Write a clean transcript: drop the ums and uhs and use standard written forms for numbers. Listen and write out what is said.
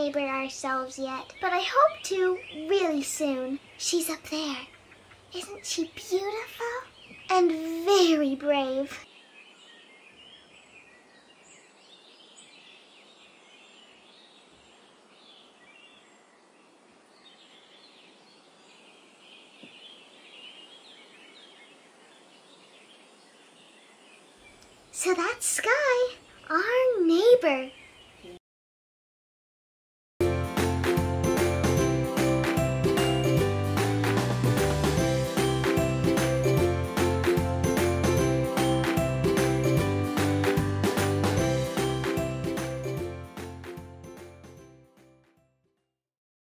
neighbor ourselves yet, but I hope to really soon. She's up there. Isn't she beautiful? And very brave. So that's Sky, our neighbor.